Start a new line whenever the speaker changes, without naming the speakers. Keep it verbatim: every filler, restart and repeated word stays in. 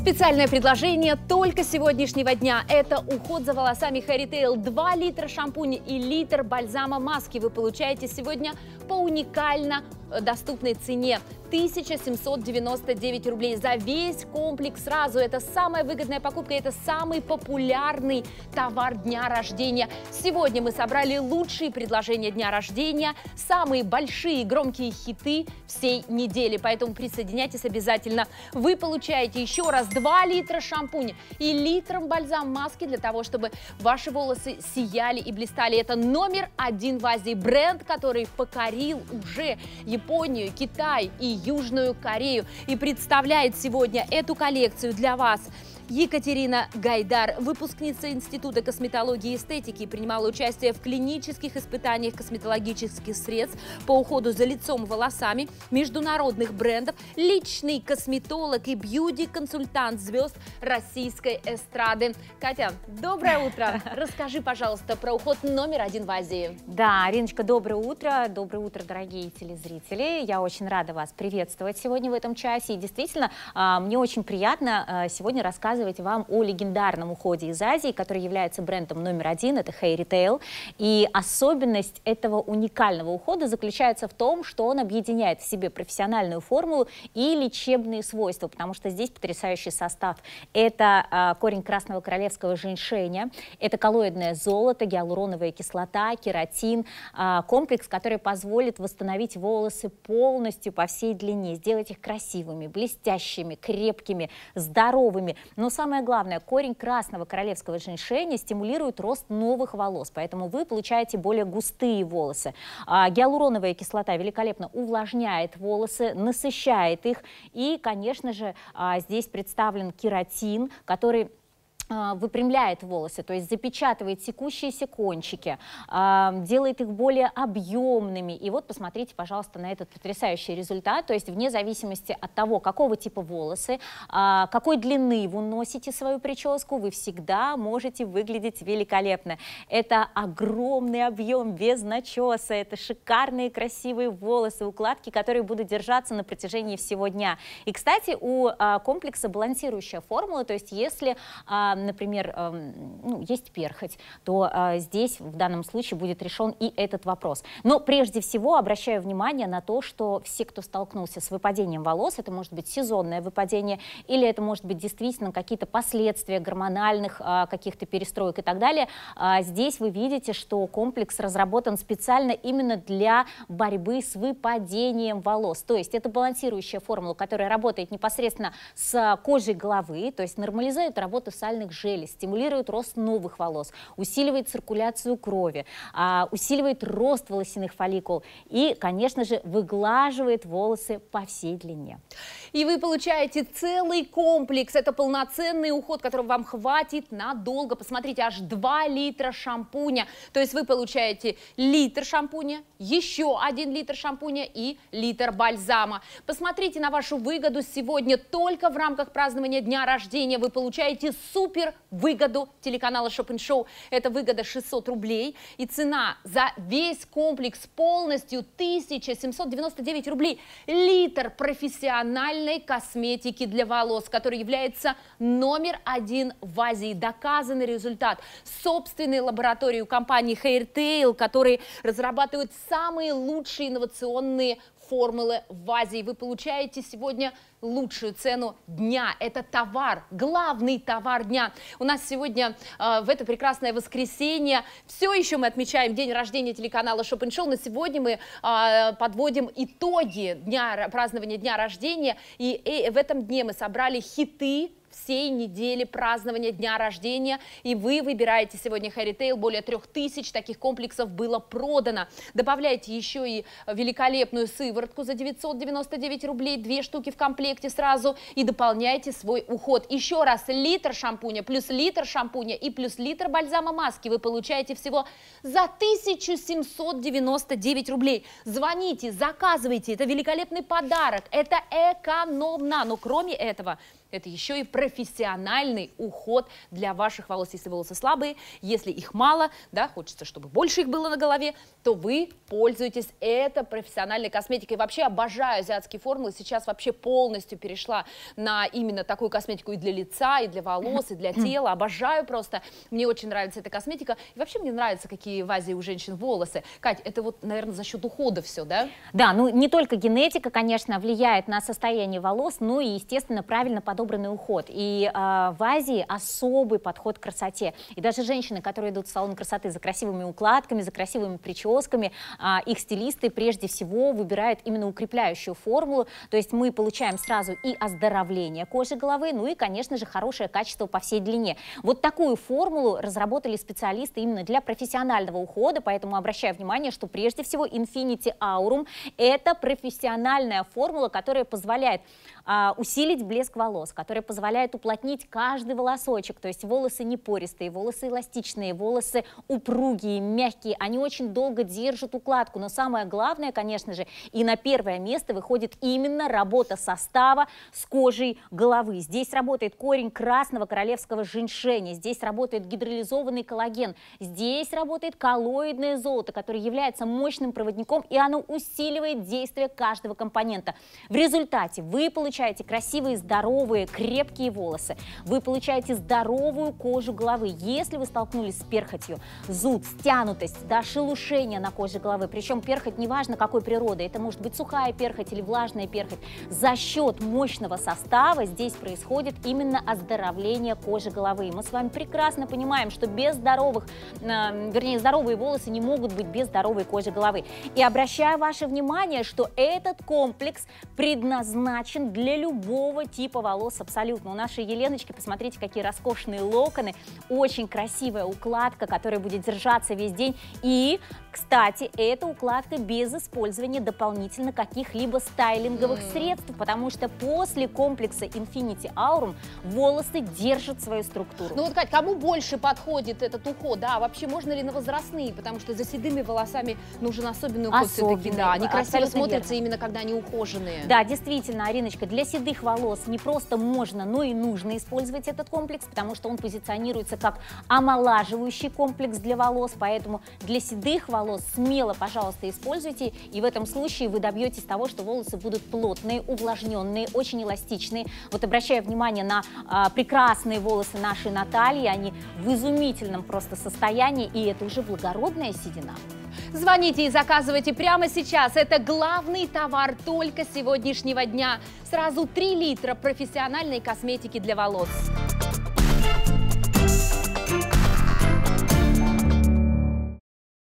Специальное предложение только сегодняшнего дня. Это уход за волосами Hairy Tail. два литра шампуня и литр бальзама маски вы получаете сегодня по уникально доступной цене. тысяча семьсот девяносто девять рублей за весь комплекс сразу. Это самая выгодная покупка, это самый популярный товар дня рождения. Сегодня мы собрали лучшие предложения дня рождения, самые большие громкие хиты всей недели. Поэтому присоединяйтесь обязательно. Вы получаете еще раз два литра шампуня и литром бальзам маски для того, чтобы ваши волосы сияли и блистали. Это номер один в Азии. Бренд, который покорил уже Японию, Китай и Южную Корею. И представляет сегодня эту коллекцию для вас Екатерина Гайдар, выпускница Института косметологии и эстетики, принимала участие в клинических испытаниях косметологических средств по уходу за лицом и волосами, международных брендов, личный косметолог и бьюти-консультант звезд российской эстрады. Катя, доброе утро! Расскажи, пожалуйста, про уход номер один в Азии.
Да, Ариночка, доброе утро. Доброе утро, дорогие телезрители. Я очень рада вас приветствовать сегодня в этом часе. И действительно, мне очень приятно сегодня рассказывать вам о легендарном уходе из Азии, который является брендом номер один, это Hairy Tail. И особенность этого уникального ухода заключается в том, что он объединяет в себе профессиональную формулу и лечебные свойства, потому что здесь потрясающий состав. Это а, корень красного королевского женьшеня, это коллоидное золото, гиалуроновая кислота, кератин, а, комплекс, который позволит восстановить волосы полностью по всей длине, сделать их красивыми, блестящими, крепкими, здоровыми. Но самое главное, корень красного королевского женьшеня стимулирует рост новых волос, поэтому вы получаете более густые волосы. А, гиалуроновая кислота великолепно увлажняет волосы, насыщает их. И, конечно же, а, здесь представлен кератин, который выпрямляет волосы, то есть запечатывает секущиеся кончики, делает их более объемными. И вот посмотрите, пожалуйста, на этот потрясающий результат. То есть вне зависимости от того, какого типа волосы, какой длины вы носите свою прическу, вы всегда можете выглядеть великолепно. Это огромный объем без начеса, это шикарные красивые волосы, укладки, которые будут держаться на протяжении всего дня. И, кстати, у комплекса балансирующая формула, то есть если например, ну, есть перхоть, то а, здесь в данном случае будет решен и этот вопрос. Но прежде всего обращаю внимание на то, что все, кто столкнулся с выпадением волос, это может быть сезонное выпадение, или это может быть действительно какие-то последствия гормональных а, каких-то перестроек и так далее, а, здесь вы видите, что комплекс разработан специально именно для борьбы с выпадением волос. То есть это балансирующая формула, которая работает непосредственно с кожей головы, то есть нормализует работу сальных желез, стимулирует рост новых волос, усиливает циркуляцию крови, а, усиливает рост волосяных фолликул и, конечно же, выглаживает волосы по всей длине.
И вы получаете целый комплекс. Это полноценный уход, которого вам хватит надолго. Посмотрите, аж два литра шампуня. То есть вы получаете литр шампуня, еще один литр шампуня и литр бальзама. Посмотрите на вашу выгоду сегодня. Только в рамках празднования дня рождения вы получаете супер выгоду телеканала Шоппинг Шоу. Это выгода шестьсот рублей. И цена за весь комплекс полностью тысяча семьсот девяносто девять рублей. Литр профессиональной косметики для волос, который является номер один в Азии. Доказанный результат. Собственной лаборатории у компании Hairy Tail, которые разрабатывают самые лучшие инновационные формулы в Азии. Вы получаете сегодня лучшую цену дня. Это товар, главный товар дня. У нас сегодня э, в это прекрасное воскресенье все еще мы отмечаем день рождения телеканала Шоппинг Шоу, но сегодня мы э, подводим итоги дня, празднования дня рождения. И, и в этом дне мы собрали хиты всей недели празднования дня рождения, и вы выбираете сегодня Hairy Tail. Более трех тысяч таких комплексов было продано. Добавляйте еще и великолепную сыворотку за девятьсот девяносто девять рублей, две штуки в комплекте сразу, и дополняйте свой уход. Еще раз, литр шампуня плюс литр шампуня и плюс литр бальзама маски вы получаете всего за тысячу семьсот девяносто девять рублей. Звоните, заказывайте, это великолепный подарок, это экономно, но кроме этого это еще и профессиональный уход для ваших волос. Если волосы слабые, если их мало, да, хочется, чтобы больше их было на голове, то вы пользуетесь этой профессиональной косметикой. Вообще обожаю азиатские формулы. Сейчас вообще полностью перешла на именно такую косметику и для лица, и для волос, и для тела. Обожаю просто. Мне очень нравится эта косметика. И вообще мне нравится, какие в Азии у женщин волосы. Кать, это вот, наверное, за счет ухода все, да?
Да, ну не только генетика, конечно, влияет на состояние волос, но и, естественно, правильно подобранный уход. И э, в Азии особый подход к красоте. И даже женщины, которые идут в салон красоты за красивыми укладками, за красивыми прическами, э, их стилисты прежде всего выбирают именно укрепляющую формулу. То есть мы получаем сразу и оздоровление кожи головы, ну и, конечно же, хорошее качество по всей длине. Вот такую формулу разработали специалисты именно для профессионального ухода, поэтому обращаю внимание, что прежде всего Infinity Aurum – это профессиональная формула, которая позволяет а, усилить блеск волос, которая позволяет уплотнить каждый волосочек, то есть волосы не пористые, волосы эластичные, волосы упругие, мягкие, они очень долго держат укладку, но самое главное, конечно же, и на первое место выходит именно работа состава с кожей головы. Здесь работает корень красного королевского женьшеня, здесь работает гидролизованный коллаген, здесь работает коллоидное золото, которое является мощным проводником, и оно усиливает действие каждого компонента. В результате вы получаете красивые, здоровые, крепкие волосы, вы получаете здоровую кожу головы. Если вы столкнулись с перхотью, зуд, стянутость, да, шелушение на коже головы, причем перхоть неважно какой природы, это может быть сухая перхоть или влажная перхоть, за счет мощного состава здесь происходит именно оздоровление кожи головы. И мы с вами прекрасно понимаем, что без здоровых, э, вернее, здоровые волосы не могут быть без здоровой кожи головы. И обращаю ваше внимание, что этот комплекс предназначен для любого типа волос абсолютно. У нашей Еленочки, посмотрите, какие роскошные локоны, очень красивая укладка, которая будет держаться весь день. И, кстати, эта укладка без использования дополнительно каких-либо стайлинговых mm. средств, потому что после комплекса Infinity Aurum волосы держат свою структуру.
Ну вот, Кать, кому больше подходит этот уход? Да, вообще можно ли на возрастные? Потому что за седыми волосами нужен особенный уход все-таки. Да, они красиво смотрятся именно когда они ухоженные.
Да, действительно, Ариночка, для седых волос не просто можно, но и нужно использовать этот комплекс, потому что он позиционируется как омолаживающий комплекс для волос, поэтому для седых волос смело, пожалуйста, используйте, и в этом случае вы добьетесь того, что волосы будут плотные, увлажненные, очень эластичные. Вот обращаю внимание на а, прекрасные волосы нашей Натальи, они в изумительном просто состоянии, и это уже благородная седина.
Звоните и заказывайте прямо сейчас. Это главный товар только сегодняшнего дня. Сразу три литра профессиональной косметики для волос.